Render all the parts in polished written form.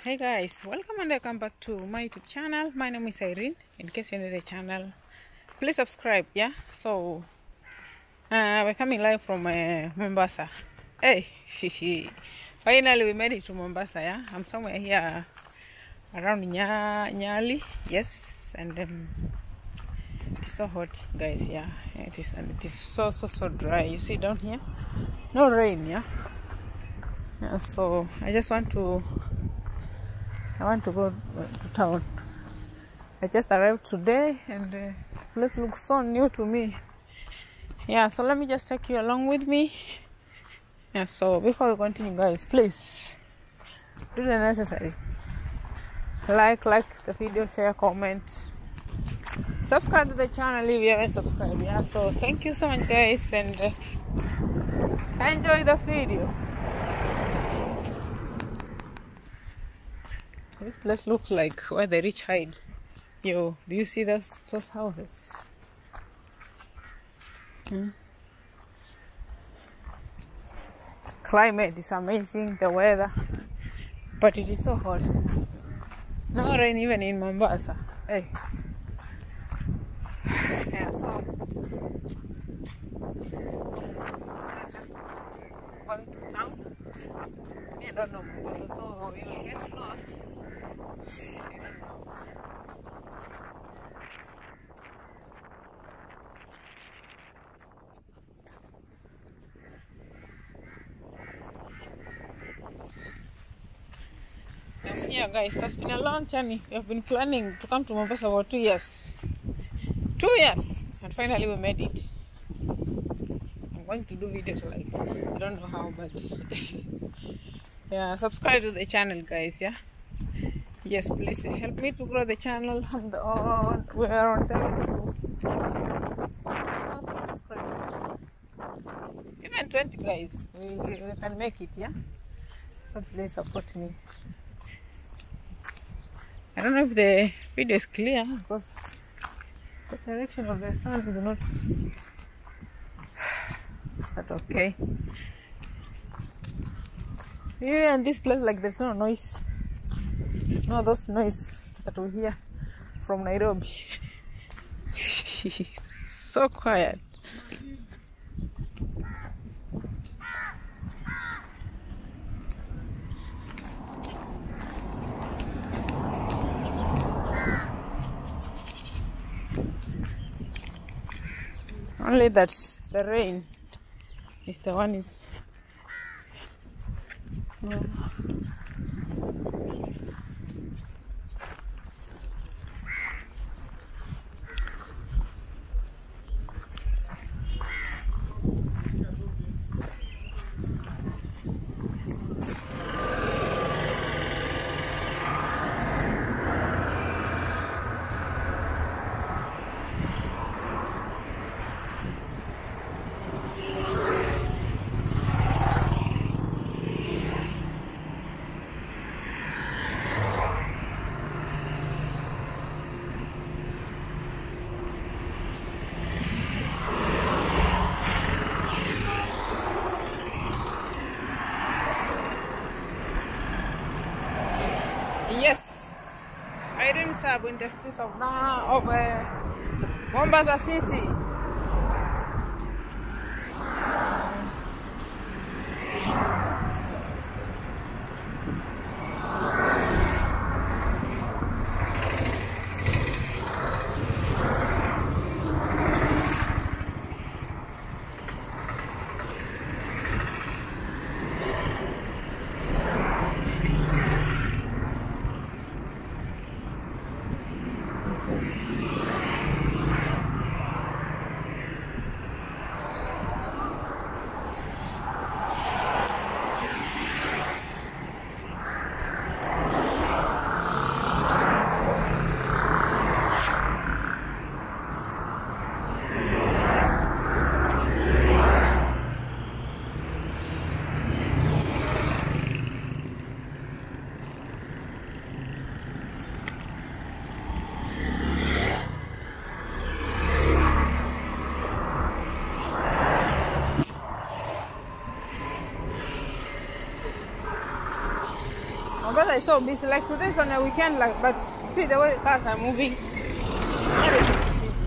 Hey guys, welcome and welcome back to my YouTube channel. My name is Irene. In case you're new to the channel, please subscribe. Yeah, so we're coming live from Mombasa. Hey, finally we made it to Mombasa. Yeah, I'm somewhere here around Nyali. Yes, and it's so hot, guys. Yeah, it is, and it is so dry. You see down here, no rain. Yeah, so I want to go to town. I just arrived today and the place looks so new to me. Yeah, so let me just take you along with me. Yeah, so before we continue, guys, please do the necessary. Like the video, share, comment, subscribe to the channel if you haven't subscribed. Yeah, so thank you so much, guys, and enjoy the video. This place looks like where the rich hide. Yo, do you see those houses? Climate is amazing, the weather, but it is so hot. No rain even in Mombasa. Hey. Yeah, so let's just go to town. I don't know Mombasa, so we will get lost. Yeah, guys, it's been a long journey. We have been planning to come to Mombasa for 2 years. 2 years, and finally we made it. I'm going to do videos like, I don't know how, but yeah, subscribe to the channel, guys. Yeah, yes, please help me to grow the channel. We are on 1,000 subscribers. Even 20, guys, we can make it. Yeah, so please support me. I don't know if the video is clear because the direction of the sun is not that okay. Yeah, in this place, like, there's no noise. No, those noise that we hear from Nairobi. So quiet. Only that the rain is the one is. Yes, IreneZab in the streets of Mombasa city. is so busy. Like today's on a weekend, like, but see the way the cars are moving. Very busy city.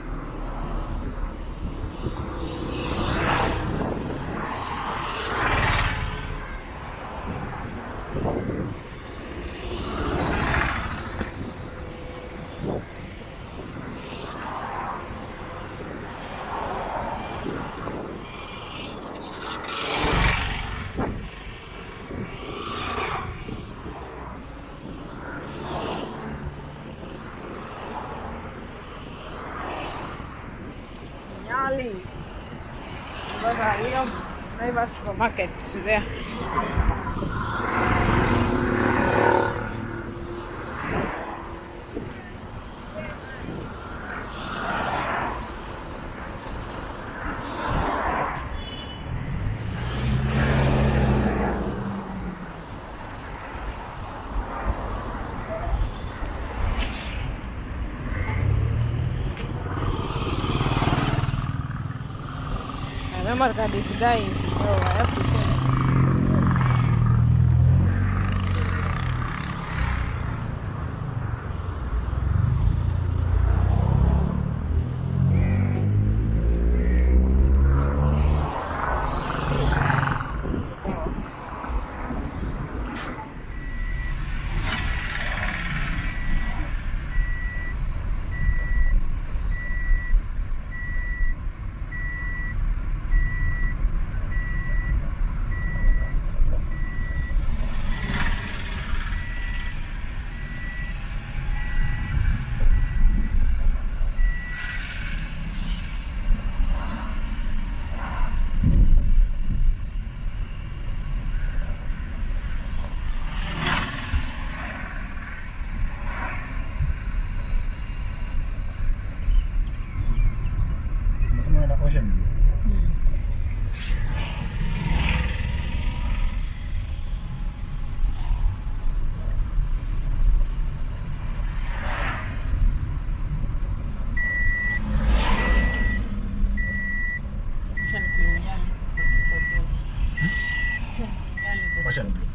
Nyali. Because I have Neighbor supermarket there. My memory card is dying, so I have to change. Ocean. Ocean blue.